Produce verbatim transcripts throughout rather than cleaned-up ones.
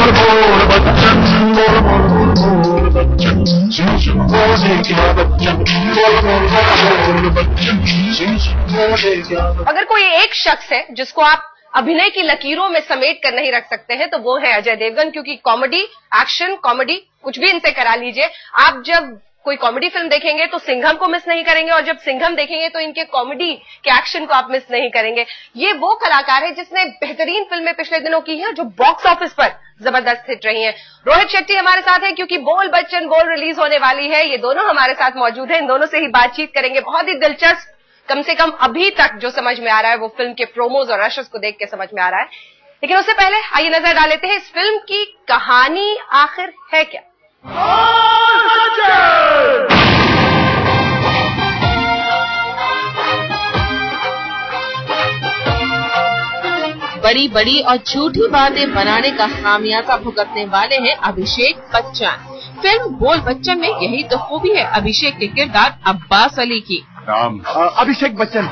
बोल बोल बच्चन, बोल बोल बोल बच्चन, सुन सुन बोले क्या बच्चन, बोल बोल बोल बच्चन, सुन सुन बोले क्या बच्चन। अगर कोई एक शख्स है जिसको आप अभिनय की लकीरों में समेट कर नहीं रख सकते हैं तो वो है अजय देवगन, क्योंकि कॉमेडी, एक्शन, कॉमेडी कुछ भी इनसे करा लीजिए। आप जब कोई कॉमेडी फिल्म देखेंगे तो सिंघम को मिस नहीं करेंगे, और जब सिंघम देखेंगे तो इनके कॉमेडी के एक्शन को आप मिस नहीं करेंगे। ये वो कलाकार है जिसने बेहतरीन फिल्में पिछले दिनों की हैं जो बॉक्स ऑफिस पर जबरदस्त हिट रही हैं। रोहित शेट्टी हमारे साथ है क्योंकि बोल बच्चन बोल रिलीज होने वाली है। ये दोनों हमारे साथ मौजूद हैं, इन दोनों से ही बातचीत करेंगे। बहुत ही दिलचस्प, कम से कम अभी तक जो समझ में आ रहा है वो फिल्म के प्रोमोज और रशेस को देख के समझ में आ रहा है। लेकिन उससे पहले आइए नजर डाल लेते हैं इस फिल्म की कहानी आखिर है क्या। बड़ी बड़ी और झूठी बातें बनाने का खामियाजा भुगतने वाले हैं अभिषेक बच्चन। फिल्म बोल बच्चन में यही तो खूबी है अभिषेक के किरदार अब्बास अली की। नाम अभिषेक बच्चन।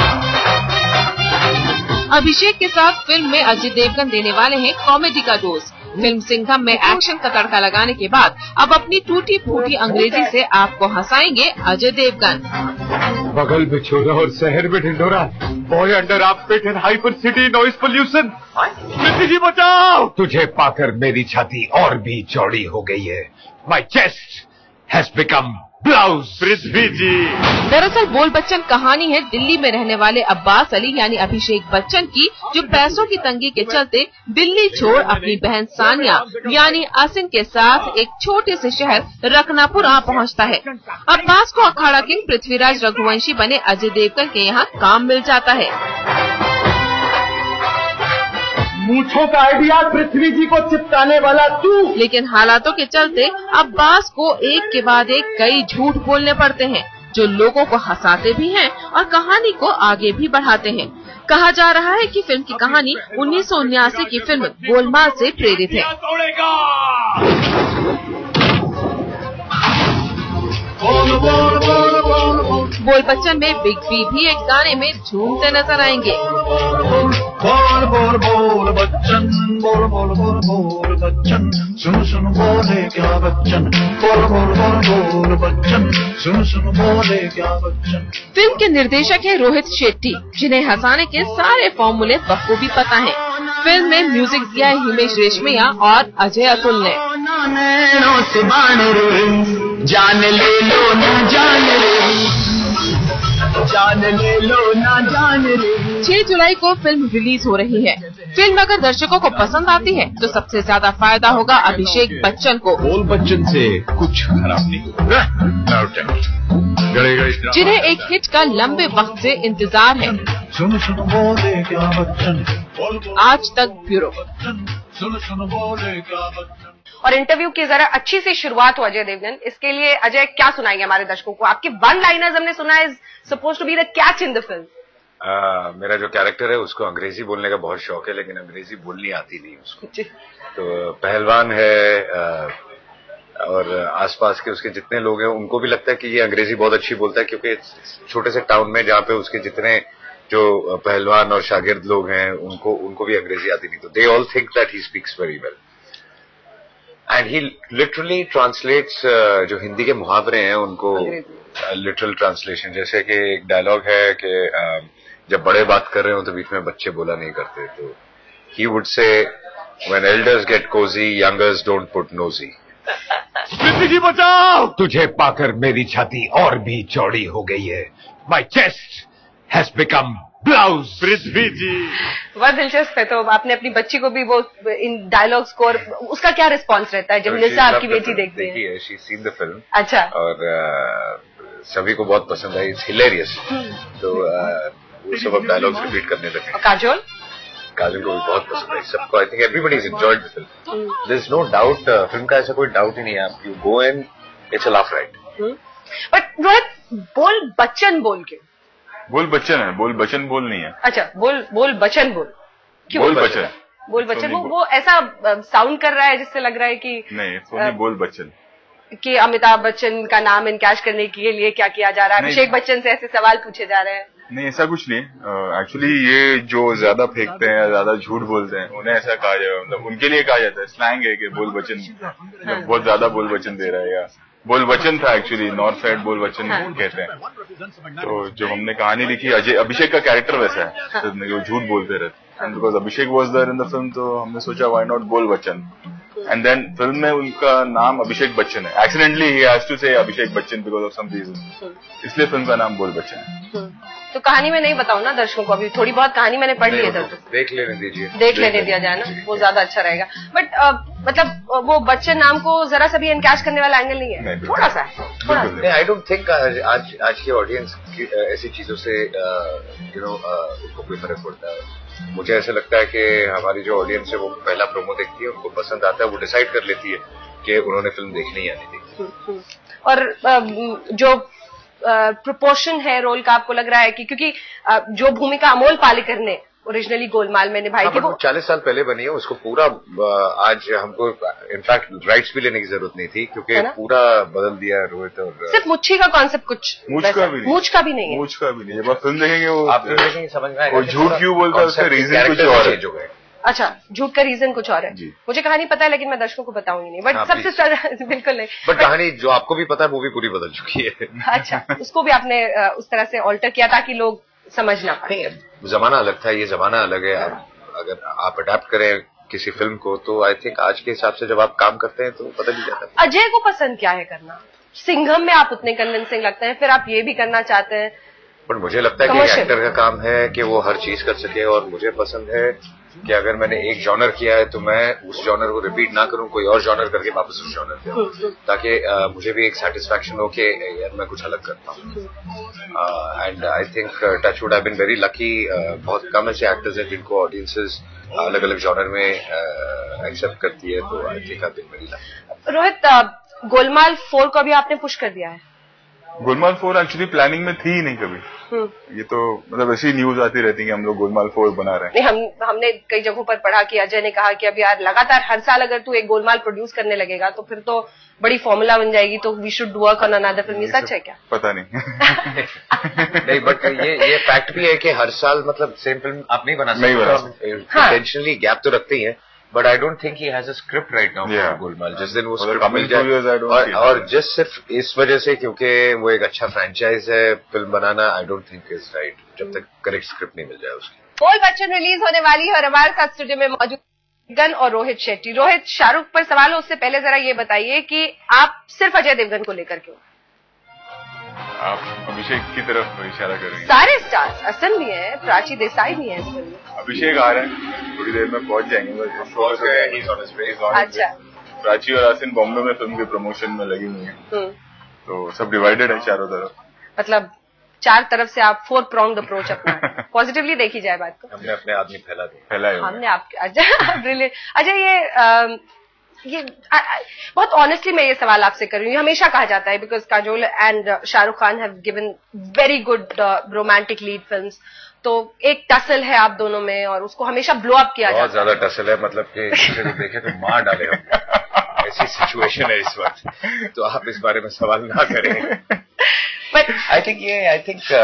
अभिषेक के साथ फिल्म में अजय देवगन देने वाले हैं कॉमेडी का डोज। फिल्म सिंघम में एक्शन का तड़का लगाने के बाद अब अपनी टूटी फूटी अंग्रेजी से आपको हंसाएंगे अजय देवगन। बगल में छोरा और शहर में ढिंढोरा, बॉय अंडर आप pet and hyper city noise pollution. Preeti ji बचाओ। तुझे पाकर मेरी छाती और भी चौड़ी हो गई है। My chest has become blouse. Prithvi ji. दरअसल बोल बच्चन कहानी है दिल्ली में रहने वाले अब्बास अली यानी अभिषेक बच्चन की, जो पैसों की तंगी के चलते दिल्ली छोड़ अपनी बहन सानिया यानी असिन के साथ एक छोटे से शहर रखनापुर आ पहुंचता है। अब्बास को अखाड़ा किंग पृथ्वीराज रघुवंशी बने अजय देवगन के यहाँ काम मिल जाता है। मूंछों का आइडिया पृथ्वी जी को चिपकाने वाला तू। लेकिन हालातों के चलते अब्बास को एक के बाद एक कई झूठ बोलने पड़ते हैं जो लोगों को हंसाते भी हैं और कहानी को आगे भी बढ़ाते हैं। कहा जा रहा है कि फिल्म की कहानी उन्नीस सौ उन्यासी की फिल्म गोलमाल से प्रेरित है। बोल बच्चन में बिग बी भी एक गाने में झूमते नजर आएंगे। बोल बोल बोल बच्चन, बोल बोल बोल बोल बच्चन, सुन सुन बोले क्या बच्चन, बोल बोल बोल बोल बच्चन, सुन सुन बोले क्या बच्चन। फिल्म के निर्देशक है रोहित शेट्टी, जिन्हें हंसाने के सारे फॉर्मूले बखूबी पता है। फिल्म में म्यूजिक दिया है हिमेश रेशमिया और अजय अतुल ने। जान ले लो ना जान रे, जान ले लो ना जान रे। छह जुलाई को फिल्म रिलीज हो रही है। फिल्म अगर दर्शकों को पसंद आती है तो सबसे ज्यादा फायदा होगा अभिषेक बच्चन को। बोल बच्चन से कुछ खराब नहीं होगा, जिन्हें एक हिट का लंबे वक्त से इंतजार है। सुन सुन बोले क्या बच्चन, आज तक ब्यूरो। सुन सुन बोले क्या बच्चन। और इंटरव्यू की जरा अच्छी सी शुरुआत हो अजय देवगन, इसके लिए अजय क्या सुनाएंगे हमारे दर्शकों को? आपके वन लाइनर्स हमने सुना है suppose to be the catch in the film. मेरा जो कैरेक्टर है उसको अंग्रेजी बोलने का बहुत शौक है, लेकिन अंग्रेजी बोलनी आती नहीं उसको। तो पहलवान है आ, और आसपास के उसके जितने लोग हैं उनको भी लगता है कि ये अंग्रेजी बहुत अच्छी बोलता है, क्योंकि छोटे से टाउन में जहाँ पे उसके जितने जो पहलवान और शागिर्द लोग हैं उनको उनको भी अंग्रेजी आती नहीं। तो they all think that he speaks very well and he literally translates जो हिंदी के मुहावरे हैं उनको लिटरल ट्रांसलेशन। जैसे कि एक डायलॉग है कि uh, जब बड़े बात कर रहे हो तो बीच में बच्चे बोला नहीं करते, तो he would say when elders get cozy youngers don't put nosy. Preeti ji बचाओ। तुझे पाकर मेरी छाती और भी चौड़ी हो गई है। My chest has become blouse. Prithvi ji. बहुत दिलचस्प है। तो आपने अपनी बच्ची को भी वो इन डायलॉग्स को, उसका क्या रिस्पॉन्स रहता है जब निशा आपकी बेटी देखती है? She seen the film. अच्छा। और uh, सभी को बहुत पसंद आई, इट्स हिलेरियस। तो uh, वो सब अब डायलॉग्स रिपीट करने लगे। काजोल काजल को भी बहुत पसंद आई सबको। I think everybody is enjoyed the film. There is no doubt, film का ऐसा कोई डाउट ही नहीं है। आप you go in, it's a laugh ride. But Rohit, Bol Bachchan बोल के बोल बच्चन है, बोल बच्चन बोल नहीं है। अच्छा, बोल बोल बच्चन बोल क्यों? बोल बच्चन बोल बच्चन वो वो ऐसा साउंड कर रहा है जिससे लग रहा है कि नहीं, सोनी बोल बच्चन कि अमिताभ बच्चन का नाम इनकैश करने के लिए क्या किया जा रहा है? अभिषेक बच्चन से ऐसे सवाल पूछे जा रहे हैं। नहीं, ऐसा कुछ नहीं। एक्चुअली uh, ये जो ज्यादा फेंकते हैं या ज्यादा झूठ बोलते हैं उन्हें ऐसा कहा जाए, मतलब उनके लिए कहा जाता है, स्लैंग है कि बोल वचन बहुत ज्यादा बोल वचन दे रहा है, या बोल वचन था एक्चुअली, नॉर्थ साइड बोल वचन कहते हैं। तो जो हमने कहानी लिखी, अजय अभिषेक का कैरेक्टर वैसा है, तो वो झूठ बोलते रहते हैं, because Abhishek was there in the film, तो हमने सोचा व्हाई नॉट बोल वचन। एंड देन फिल्म में उनका नाम अभिषेक बच्चन है, accidentally he has to say Abhishek Bachchan because of some reason, इसलिए फिल्म का नाम बोल बच्चन है। तो कहानी में नहीं बताऊं ना दर्शकों को, अभी थोड़ी बहुत कहानी मैंने पढ़ ली है, तो देख लेने दीजिए, देख लेने दिया जाए ना, वो ज्यादा अच्छा रहेगा। बट मतलब वो बच्चन नाम को जरा सा भी एनकैश करने वाला एंगल नहीं है, थोड़ा सा थोड़ा सा। आई डोंट थिंक आज आज की ऑडियंस ऐसी चीजों से यू नो उनको कोई फर्क पड़ता है। मुझे ऐसा लगता है कि हमारी जो ऑडियंस है वो पहला प्रोमो देखती है, उनको पसंद आता है, वो डिसाइड कर लेती है कि उन्होंने फिल्म देखनी या नहीं देखनी। और जो प्रोपोर्शन है रोल का, आपको लग रहा है कि क्योंकि जो भूमिका अमोल पालेकर ने ओरिजिनली गोलमाल में निभाई थी, वो चालीस साल पहले बनी है, उसको पूरा आज हमको इनफैक्ट राइट्स भी लेने की जरूरत नहीं थी, क्योंकि पूरा बदल दिया रोहित। और सिर्फ मुच्छी का कॉन्सेप्ट कुछ मूछ का भी मूछ का भी नहीं है, मूछ का भी नहीं। जब आप फिल्म देखेंगे वो आप फिल्म देखेंगे समझ में आएगा वो झूठ क्यों बोलता है, उसका रीजन कुछ और चेंज हो गए। अच्छा, झूठ का रीजन कुछ और है। मुझे कहानी पता है लेकिन मैं दर्शकों को बताऊंगी नहीं, बट सबसे बिल्कुल नहीं। बट कहानी जो आपको भी पता है वो भी पूरी बदल चुकी है। अच्छा, उसको भी आपने उस तरह से ऑल्टर किया ताकि लोग समझ ना पाए। जमाना अलग था, ये जमाना अलग है। अगर आप अडेप्ट करें किसी फिल्म को तो आई थिंक आज के हिसाब से जब आप काम करते हैं तो बदल ही जाता है। अजय को पसंद क्या है करना? सिंघम में आप उतने कन्विंसिंग लगते हैं, फिर आप ये भी करना चाहते हैं। पर मुझे लगता है कि एक्टर का काम है कि वो हर चीज कर सके, और मुझे पसंद है कि अगर मैंने एक जॉनर किया है तो मैं उस जॉनर को रिपीट ना करूं, कोई और जॉनर करके वापस उस जॉनर पे आऊं, ताकि uh, मुझे भी एक सेटिस्फैक्शन हो कि यार मैं कुछ अलग करता हूं। And I think touch wood have been very lucky. बहुत कम ऐसे एक्टर्स हैं जिनको ऑडियंसेस अलग अलग जॉनर में एक्सेप्ट uh, करती है, तो I think I been very lucky. Rohit, uh, Golmaal four को अभी आपने पुश कर दिया है? गोलमाल फोर एक्चुअली प्लानिंग में थी ही नहीं कभी, ये तो मतलब ऐसी न्यूज आती रहती है कि हम लोग गोलमाल फोर बना रहे हैं। नहीं, हम हमने कई जगहों पर पढ़ा कि अजय ने कहा कि अब यार लगातार हर साल अगर तू एक गोलमाल प्रोड्यूस करने लगेगा तो फिर तो बड़ी फॉर्मूला बन जाएगी, तो we should do work on another film. ये सच है क्या? पता नहीं। नहीं, बट ये ये फैक्ट भी है कि हर साल मतलब सेम फिल्म आप नहीं बना सकते, इंटेंशनली गैप तो रखते ही है। But I don't think he has a script right now for Golmaal. जिस दिन वो स्क्रिप्ट मिल जाए, और, और जस्ट सिर्फ इस वजह से क्योंकि वो एक अच्छा फ्रेंचाइज है, फिल्म बनाना I don't think is right जब तक करेक्ट स्क्रिप्ट नहीं मिल जाए उसकी। बोल बच्चन रिलीज होने वाली है और हमारे साथ स्टूडियो में मौजूद गन और रोहित शेट्टी। रोहित, शाहरुख पर सवाल हो उससे पहले जरा ये बताइए कि आप सिर्फ अजय देवगन को लेकर क्यों? आप अभिषेक की तरफ इशारा कर रहे हैं। सारे स्टार्स, असन भी है, प्राची देसाई भी है इस फिल्म में। अभिषेक आ रहे हैं, थोड़ी देर में पहुंच जाएंगे। अच्छा, प्राची और आसिन बॉम्बे में फिल्म के प्रमोशन में लगी हुई है, तो सब डिवाइडेड है चारों तरफ। मतलब चार तरफ से आप फोर प्रॉन्ग अप्रोच अपना पॉजिटिवली देखी जाए बात को। हमने अपने आदमी फैला दिया, फैलाए हमने आपके अजय अजय ये आ, ये आ, आ, बहुत ऑनेस्टली मैं ये सवाल आपसे कर रही हूँ। हमेशा कहा जाता है because Kajol and Shahrukh Khan have given very good romantic lead films, तो एक टसल है आप दोनों में और उसको हमेशा ब्लो अप किया जाता है। बहुत ज्यादा टसल है, मतलब कि दूसरे को देखे तो मार डाले हम, ऐसी सिचुएशन है इस वक्त, तो आप इस बारे में सवाल ना करें। बट आई थिंक ये I think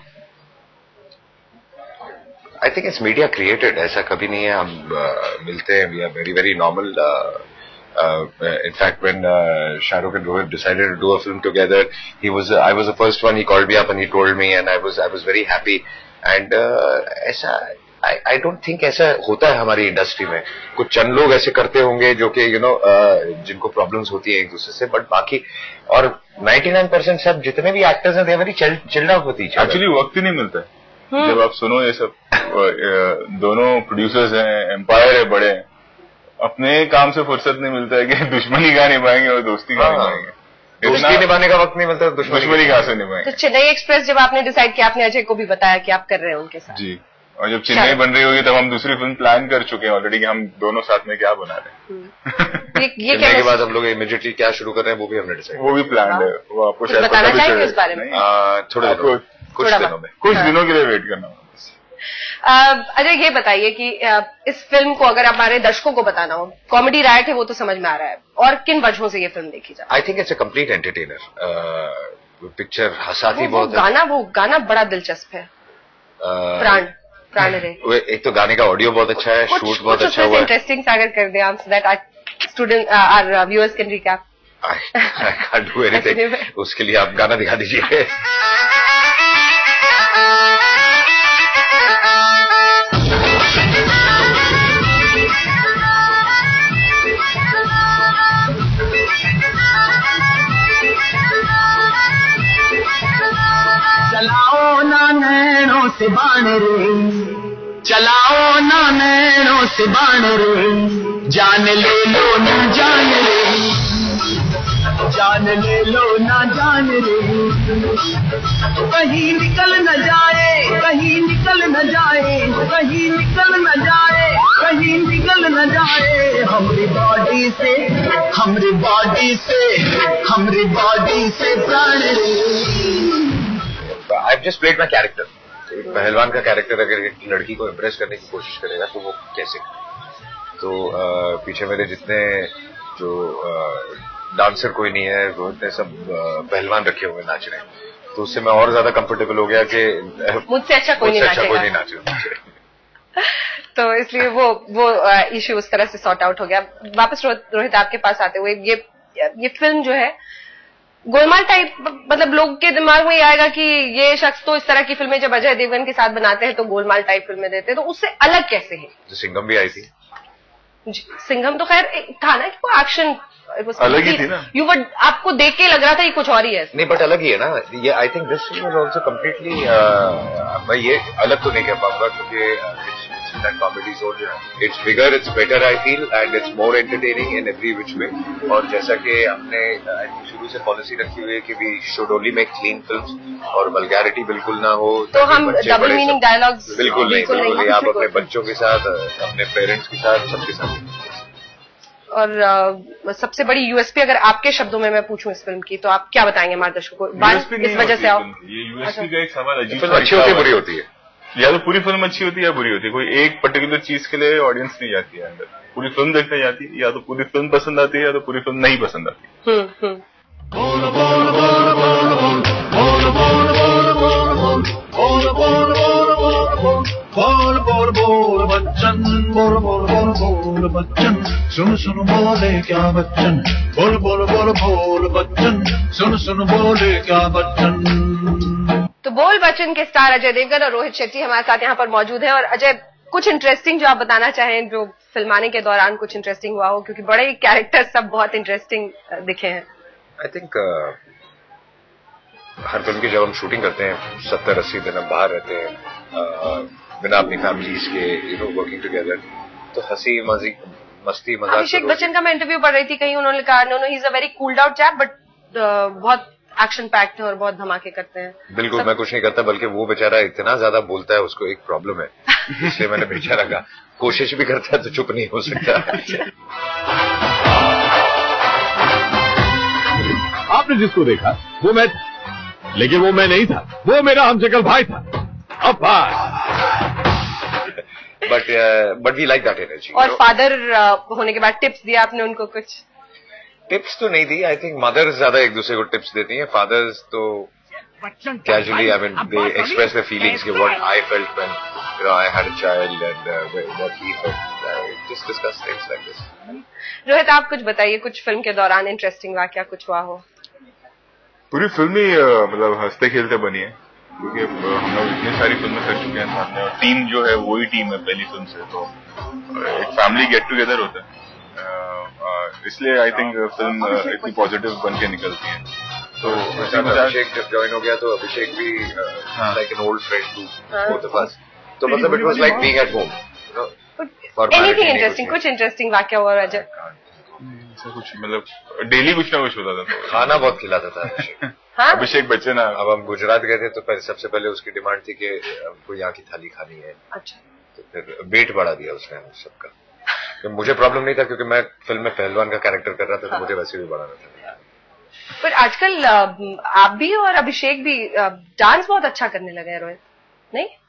I think it's media created, ऐसा कभी नहीं है। हम uh, मिलते हैं, we are very very normal. In fact, when uh, Shahrukh and Rohit decided to do a film together, he was uh, I was the first one. He called me up and he told me, and I was I was very happy. And uh, ऐसा I I don't think ऐसा होता है हमारी industry में। कुछ चंद लोग ऐसे करते होंगे जो कि यू नो जिनको प्रॉब्लम्स होती है एक दूसरे से, बट बाकी और निन्यानवे परसेंट सब जितने भी एक्टर्स हैं दे वेरी चिल्ड आउट होती है। एक्चुअली वक्त ही नहीं मिलता है जब आप सुनो ये सब। दोनों प्रोड्यूसर्स हैं, एम्पायर है बड़े, अपने काम से फुर्सत नहीं मिलता है कि दुश्मनी का निभाएंगे और दोस्ती का निभाएंगे। दोस्ती निभाने का वक्त नहीं मिलता, दुश्मनी कहाँ से निभाएंगे। तो चेन्नई एक्सप्रेस जब आपने डिसाइड किया, आपने अजय को भी बताया कि आप कर रहे हैं उनके साथ? जी, और जब चेन्नई बन रही होगी तब हम दूसरी फिल्म प्लान कर चुके हैं ऑलरेडी कि हम दोनों साथ में क्या बना रहे हैं। ये, ये चेन्नई के बाद हम लोग इमीडिएटली क्या शुरू कर रहे हैं वो भी हमने डिसाइड, वो भी प्लान है। वो आपको शायद बताना चाहेंगे इस बारे में? थोड़े कुछ दिनों में, कुछ दिनों के लिए वेट करना होगा। अजय, ये बताइए कि इस फिल्म को अगर हमारे दर्शकों को बताना हो, कॉमेडी राइट है वो तो समझ में आ रहा है, और किन वजहों से ये फिल्म देखी जाए? I think it's a complete entertainer picture. हंसाती बहुत गाना वो गाना बड़ा दिलचस्प है। प्राण प्राण रहे। एक तो गाने का ऑडियो बहुत अच्छा है, शूट बहुत अच्छा हुआ है। इंटरेस्टिंग सागर कर दे आप, so that our student our viewers can recap. I can't do anything, उसके लिए आप गाना दिखा दीजिए। चलाओ ना नैनों से बाण रे, चलाओ ना नैनों से बाण रे, जान ले लो ना जान रे, जान ले लो ना जान रे, कहीं निकल न जाए, कहीं निकल न जाए, कहीं निकल न जाए, कहीं निकल न जाए हमारी बॉडी से, हमारी बॉडी से, हमारी बॉडी से प्राण रे। I've just played my character. पहलवान का कैरेक्टर अगर एक लड़की को इम्प्रेस करने की कोशिश करेगा तो वो कैसे? तो आ, पीछे मेरे जितने जो आ, डांसर कोई नहीं है, वो इतने सब पहलवान रखे हुए नाच रहे हैं, तो उससे मैं और ज्यादा कंफर्टेबल हो गया कि मुझसे अच्छा कोई नहीं अच्छा कोई नहीं नाचेगा। तो इसलिए वो वो इश्यू उस तरह से सॉर्ट आउट हो गया। वापस रोहित आपके पास आते हुए, ये ये फिल्म जो है गोलमाल टाइप, मतलब लोग के दिमाग में ये आएगा कि ये शख्स तो इस तरह की फिल्में जब अजय देवगन के साथ बनाते हैं तो गोलमाल टाइप फिल्में देते हैं, तो उससे अलग कैसे है? जो सिंघम भी आई थी, सिंघम तो खैर था ना कि वो एक्शन अलग ही थी ना, यू वो आपको देख के लग रहा था ये कुछ और ही है। नहीं बट अलग ही है ना ये। I think this film is also completely, मैं ये अलग तो नहीं कह पाऊंगा क्योंकि that comedy zone जो है, it's bigger, it's better I feel and it's more entertaining in every which way। और जैसा कि हमने शुरू से पॉलिसी रखी हुई है कि we should only make clean films और वल्गैरिटी बिल्कुल ना हो, तो हम डबल मीनिंग डायलॉग्स बिल्कुल नहीं, बिल्कुल नहीं। आप अपने बच्चों के साथ, अपने पेरेंट्स के साथ, सबके साथ। और uh, सबसे बड़ी यूएसपी अगर आपके शब्दों में मैं पूछूं इस फिल्म की, तो आप क्या बताएंगे हमारे दर्शकों को? इस वजह से आओ, ये यूएसपी का एक सवाल अजीब, फिल्म अच्छी होती है बुरी होती है, या तो पूरी फिल्म अच्छी होती है या बुरी होती है। कोई एक पर्टिकुलर चीज के लिए ऑडियंस नहीं जाती है अंदर, पूरी फिल्म देखने जाती है, या तो पूरी फिल्म पसंद आती है या तो पूरी फिल्म नहीं पसंद आती है। हम्म हम्म बोल बोल बोल बच्चन, बोल बोल बोल बोल बच्चन, सुन सुन बोले क्या बच्चन, बोल बोल बोल बोल बच्चन, सुन सुन बोले क्या बच्चन। तो बोल बच्चन के स्टार अजय देवगन और रोहित शेट्टी हमारे साथ यहाँ पर मौजूद हैं। और अजय, कुछ इंटरेस्टिंग जो आप बताना चाहें, जो फिल्माने के दौरान कुछ इंटरेस्टिंग हुआ हो, क्योंकि बड़े कैरेक्टर सब बहुत इंटरेस्टिंग दिखे हैं। आई थिंक uh, हर फिल्म की जब हम शूटिंग करते हैं सत्तर अस्सी दिन हम बाहर रहते हैं uh, बिना अपनी फैमिलीज के, यू नो, वर्किंग टुगेदर, तो हंसी मजी मस्ती मजाक। अभिषेक बच्चन का मैं इंटरव्यू पढ़ रही थी, कहीं उन्होंने कहा no no he is a very cooled out chap, but बहुत एक्शन पैक्ड है और बहुत धमाके करते हैं। बिल्कुल, मैं कुछ नहीं करता, बल्कि वो बेचारा इतना ज्यादा बोलता है, उसको एक प्रॉब्लम है, इसलिए मैंने बेचारा का कोशिश भी करता है तो चुप नहीं हो सकता। आपने जिसको देखा वो मैं था, लेकिन वो मैं नहीं था, वो मेरा हमशक्ल भाई था। अब but but we like that energy. और फादर uh, होने के बाद टिप्स दिया आपने उनको? कुछ टिप्स तो नहीं दी, आई थिंक मदर्स ज्यादा एक दूसरे को टिप्स देती हैं, फादर्स तो casually, I mean they express their feelings कि what I felt when you know I had a child and what he felt, just discuss things like this. Rohit, आप कुछ बताइए, कुछ फिल्म के दौरान इंटरेस्टिंग वाकया कुछ हुआ हो? पूरी फिल्म ही मतलब हंसते खेलते बनी है, क्योंकि हम लोग इतनी सारी फिल्में कर चुके हैं साथ में, और टीम जो है वही टीम है पहली फिल्म से, तो एक फैमिली गेट टुगेदर होता है, इसलिए आई थिंक फिल्म इतनी पॉजिटिव बन के निकलती है। तो अभिषेक जब ज्वाइन हो गया तो अभिषेक भी like an old friend to both of us, तो मतलब it was like being at home. Anything interesting, कुछ इंटरेस्टिंग वाकया हुआ अजय? कुछ मतलब डेली कुछ ना कुछ होता था। खाना बहुत खिलाता था अभिषेक। हाँ? अभिषेक बच्चन। अब हम गुजरात गए थे तो पहले सबसे पहले उसकी डिमांड थी कि हमको यहाँ की थाली खानी है। अच्छा। तो फिर वेट बढ़ा दिया उसने सबका। तो मुझे प्रॉब्लम नहीं था क्योंकि मैं फिल्म में पहलवान का कैरेक्टर कर रहा था, तो मुझे वैसे भी बढ़ाना था। पर आजकल आप भी और अभिषेक भी डांस बहुत अच्छा करने लगे हैं रोहित,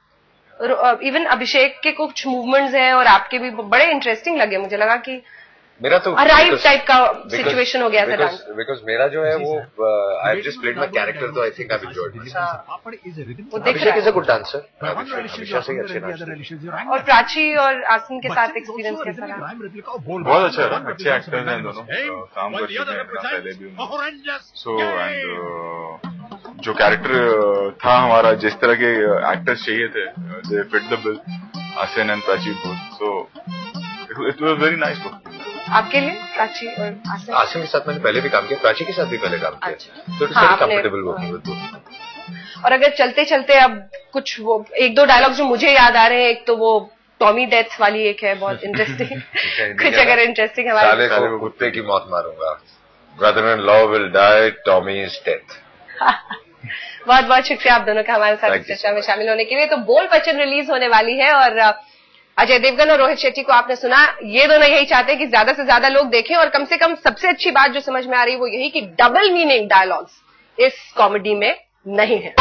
नहीं? इवन अभिषेक के कुछ मूवमेंट्स हैं और आपके भी बड़े इंटरेस्टिंग लगे। मुझे लगा कि मेरा तो अराइव टाइप का सिचुएशन हो गया था डांस। बिकॉज मेरा जो है वो I have just played my character, तो I think I enjoyed it. वो देख रहा है। इज अ गुड डांसर, हमेशा से ही अच्छे डांसर। और प्राची और आसिन के साथ एक्सपीरियंस कैसा रहा? बहुत अच्छा रहा, अच्छे एक्टर्स हैं दोनों, काम कर चुके हैं पहले भी। सो एंड जो कैरेक्टर था हमारा, जिस तरह के एक्टर्स चाहिए थे, they fit the bill, Asin and Prachi both. So it was very nice book. आपके लिए प्राची और आसिन? आसिन के साथ मैंने पहले भी काम किया, प्राची के साथ भी पहले काम किया। अच्छा। तो it's very comfortable working with both. और अगर चलते चलते अब कुछ वो एक दो डायलॉग जो मुझे याद आ रहे हैं, एक तो वो टॉमी डेथ वाली एक है बहुत इंटरेस्टिंग कुछ अगर इंटरेस्टिंग हमारे साले को कुत्ते की मौत मारूंगा, brother in law will die, Tommy is death. बहुत बहुत शुक्रिया आप दोनों का हमारे साथ चर्चा में शामिल होने के लिए। तो बोल बच्चन रिलीज होने वाली है और अजय देवगन और रोहित शेट्टी को आपने सुना, ये दोनों यही चाहते हैं कि ज्यादा से ज्यादा लोग देखें। और कम से कम सबसे अच्छी बात जो समझ में आ रही है वो यही कि डबल मीनिंग डायलॉग्स इस कॉमेडी में नहीं है।